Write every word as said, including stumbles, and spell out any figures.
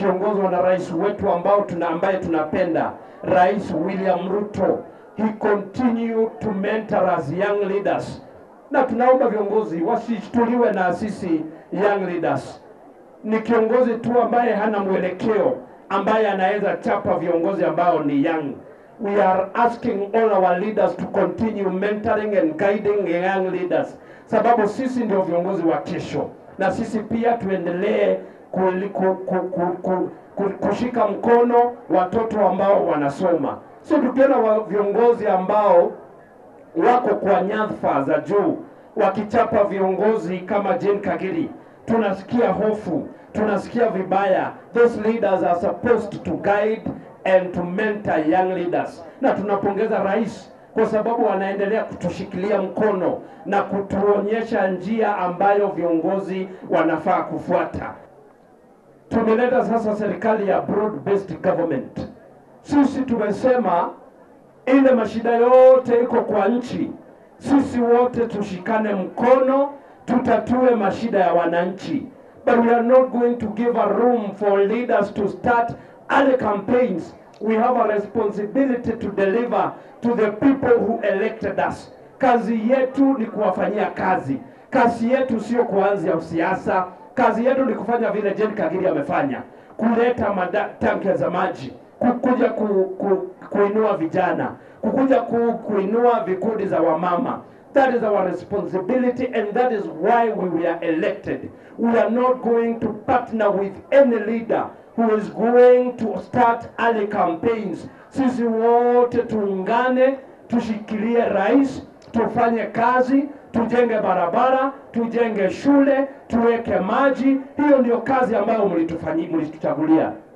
wakiongozwa na rais wetu ambao tuna ambaye tunapenda, Rais William Ruto. He continue to mentor us young leaders. Na tunaomba viongozi wasishtuliwe na sisi young leaders. Ni kiongozi tu ambaye hana mwelekeo, ambaye anaweza chapa viongozi ambao ni young. We are asking all our leaders to continue mentoring and guiding young leaders, sababu sisi ndio viongozi wa kesho, na sisi pia tuendelee kushika mkono watoto ambao wanasoma. Sio tukiona wa viongozi ambao wako kwa nyadhifa za juu wakichapa viongozi kama Jane Kagiri, tunasikia hofu, tunasikia vibaya. Those leaders are supposed to guide and to mentor young leaders. Na tunapongeza rais kwa sababu anaendelea kutushikilia mkono na kutuonyesha njia ambayo viongozi wanafaa kufuata. Tumeleta sasa serikali ya broad based government. Sisi tumesema ile mashida yote iko kwa nchi, sisi wote tushikane mkono tutatue mashida ya wananchi. But we are not going to give a room for leaders to start other campaigns. We have a responsibility to deliver to the people who elected us. Kazi yetu ni kuwafanyia kazi. Kazi yetu sio kuanzia siasa. Kazi yetu ni kufanya vile Jane Kagiri amefanya, kuleta tanki za maji, kukuja ku, ku, kuinua vijana, kukuja ku, kuinua vikundi za wamama. That is our responsibility, and that is why we were elected. We are not going to partner with any leader who is going to start early campaigns. Sisi wote tuungane, tushikilie rais, tufanye kazi, tujenge barabara, tujenge shule, tuweke maji. Hiyo ndio kazi ambayo mlitufanyia, mlituchagulia.